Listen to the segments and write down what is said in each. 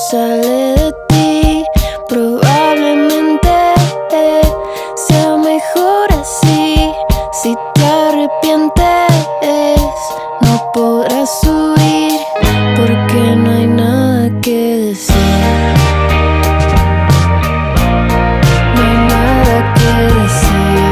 sale de ti. Probablemente sea mejor así. Si te arrepientes, no podrás huir, porque no hay nada que decir. No hay nada que decir.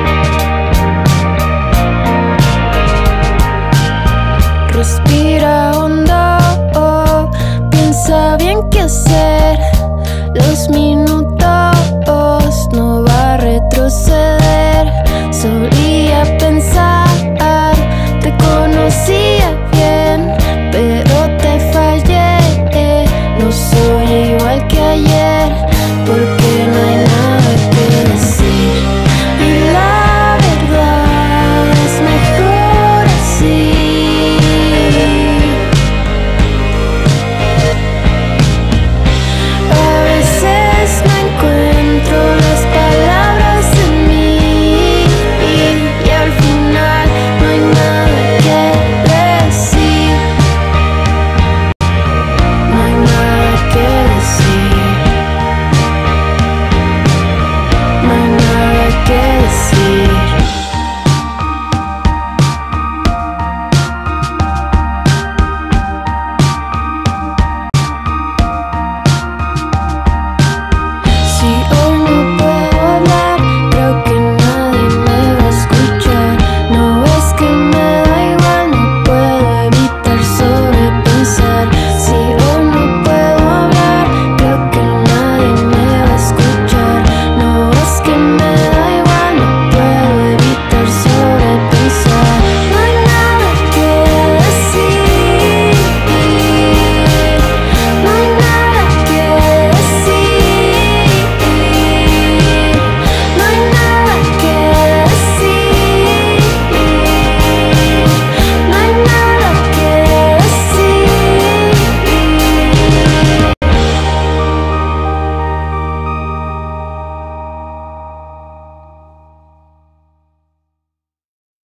Respira hondo, piensa bien qué hacer. Los minutos